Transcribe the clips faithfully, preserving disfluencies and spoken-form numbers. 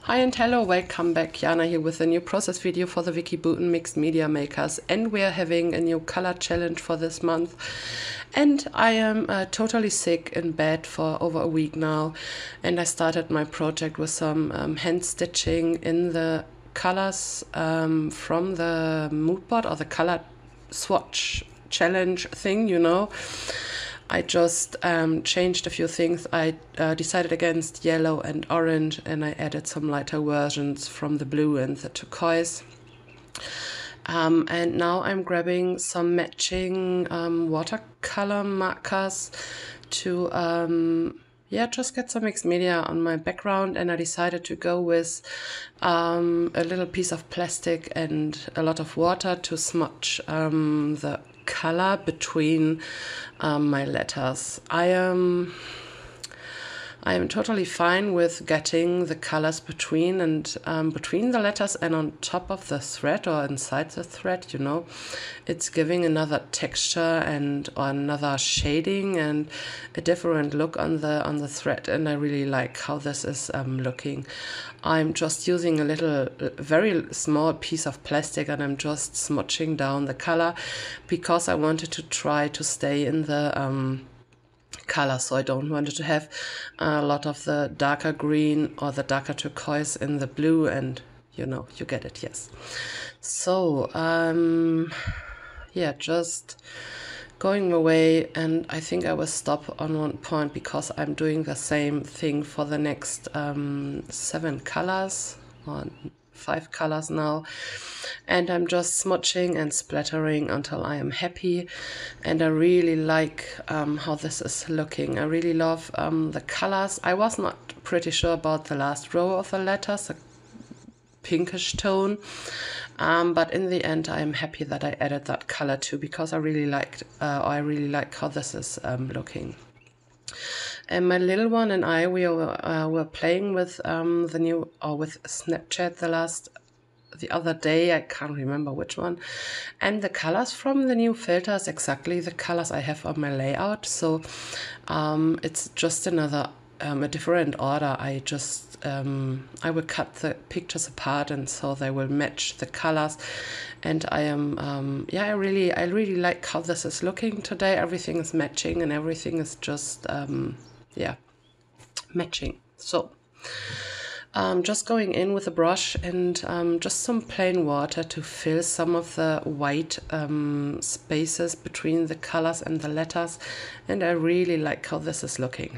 Hi and hello, welcome back. Jana here with a new process video for the Wikibooten Mixed Media Makers, and we're having a new color challenge for this month. And I am uh, totally sick in bed for over a week now, and I started my project with some um, hand stitching in the colors um, from the mood board or the color swatch challenge thing, you know. I just um, changed a few things. I uh, decided against yellow and orange, and I added some lighter versions from the blue and the turquoise. Um, and now I'm grabbing some matching um, watercolor markers to um, yeah, just get some mixed media on my background, and I decided to go with um, a little piece of plastic and a lot of water to smudge um, the color between um, my letters. I am I am totally fine with getting the colors between and um, between the letters and on top of the thread or inside the thread, you know. It's giving another texture and or another shading and a different look on the on the thread, and I really like how this is um, looking. I'm just using a little, very small piece of plastic, and I'm just smudging down the color because I wanted to try to stay in the um, color, so I don't want to have a lot of the darker green or the darker turquoise in the blue, and you know, you get it, yes. So um yeah, just going away, and I think I will stop on one point because I'm doing the same thing for the next um seven colors or five colors now, and I'm just smudging and splattering until I am happy. And I really like um, how this is looking. I really love um, the colors. I was not pretty sure about the last row of the letters, a pinkish tone, um, but in the end I am happy that I added that color too, because I really liked uh, I really like how this is um, looking. And my little one and I, we were, uh, were playing with um, the new, or with Snapchat the last, the other day, I can't remember which one. And the colors from the new filter is exactly the colors I have on my layout. So um, it's just another, um, a different order. I just, um, I will cut the pictures apart, and so they will match the colors. And I am, um, yeah, I really, I really like how this is looking today. Everything is matching and everything is just, um, yeah, matching. So um, just going in with a brush and um, just some plain water to fill some of the white um, spaces between the colors and the letters, and I really like how this is looking.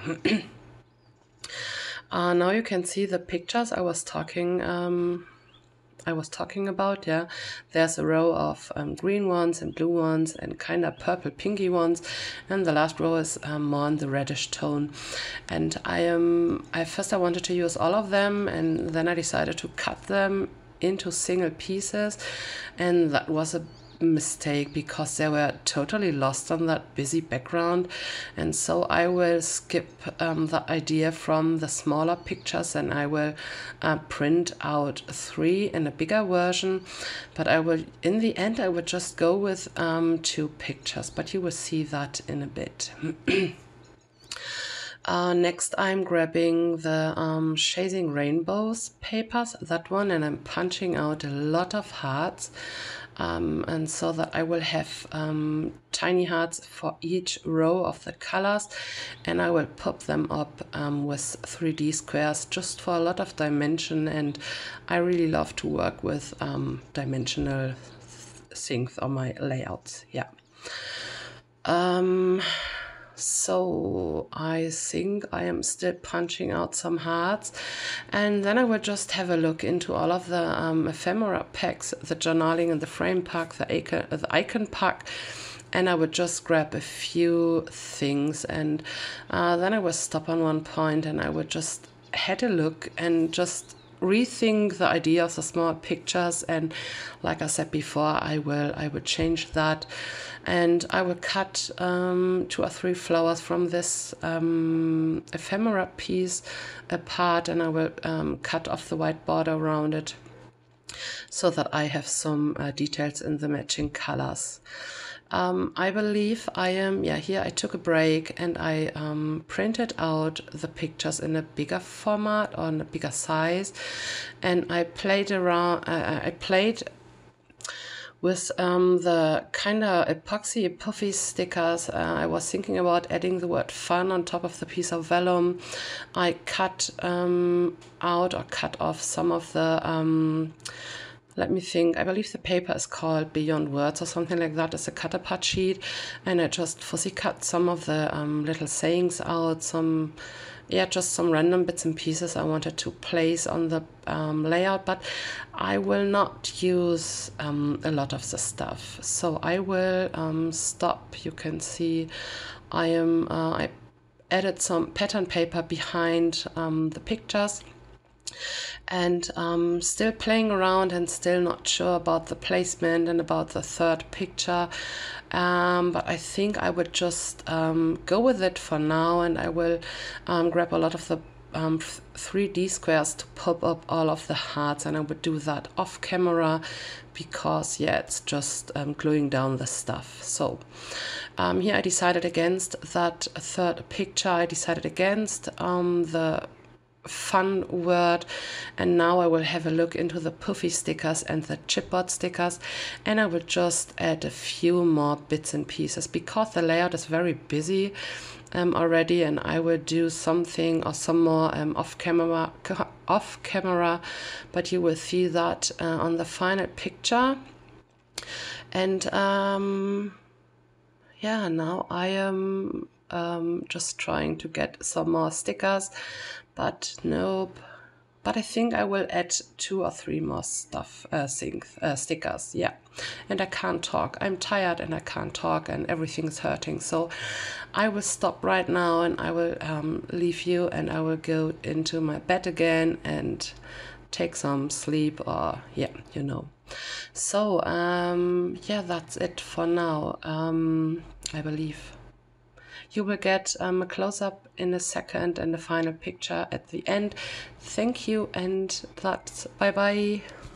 uh, now you can see the pictures I was talking um, I was talking about, yeah. There's a row of um, green ones and blue ones and kind of purple pinky ones, and the last row is um, more in the reddish tone. And I am, I first I wanted to use all of them, and then I decided to cut them into single pieces, and that was a mistake because they were totally lost on that busy background. And so I will skip um, the idea from the smaller pictures, and I will uh, print out three in a bigger version, but I will, in the end I would just go with um, two pictures, but you will see that in a bit. Uh, next I'm grabbing the um, Chasing Rainbows papers, that one, and I'm punching out a lot of hearts, um, and so that I will have um, tiny hearts for each row of the colors, and I will pop them up um, with three D squares just for a lot of dimension, and I really love to work with um, dimensional things on my layouts, yeah. Um, So I think I am still punching out some hearts, and then I will just have a look into all of the um, ephemera packs, the journaling and the frame pack, the icon, the icon pack, and I would just grab a few things, and uh, then I will stop on one point, and I would just had a look and just rethink the idea of the small pictures. And like I said before, I will I will change that, and I will cut um, two or three flowers from this um, ephemera piece apart, and I will um, cut off the white border around it so that I have some uh, details in the matching colors. Um, I believe I am, yeah, here I took a break and I um, printed out the pictures in a bigger format or in a bigger size, and I played around, uh, I played with um, the kind of epoxy puffy stickers. uh, I was thinking about adding the word fun on top of the piece of vellum. I cut um, out or cut off some of the, um, let me think, I believe the paper is called Beyond Words or something like that. It's a cut apart sheet, and I just fussy cut some of the um, little sayings out, some yeah, just some random bits and pieces I wanted to place on the um, layout, but I will not use um, a lot of the stuff. So I will um, stop. You can see I am uh, I added some pattern paper behind um, the pictures, and um, still playing around and still not sure about the placement and about the third picture. Um, but I think I would just um, go with it for now, and I will um, grab a lot of the um, three D squares to pop up all of the hearts, and I would do that off camera because yeah, it's just um, gluing down the stuff. So um, here I decided against that third picture. I decided against um, the fun word, and now I will have a look into the puffy stickers and the chipboard stickers, and I will just add a few more bits and pieces because the layout is very busy um, already, and I will do something or some more um, off camera off camera but you will see that uh, on the final picture. And um, yeah, now I am um, just trying to get some more stickers, but nope. But I think I will add two or three more stuff, uh, things, uh, stickers, yeah. And I can't talk. I'm tired and I can't talk and everything's hurting. So I will stop right now and I will um, leave you, and I will go into my bed again and take some sleep, or yeah, you know. So um, yeah, that's it for now, um, I believe. You will get um, a close-up in a second and the final picture at the end. Thank you, and that's bye-bye.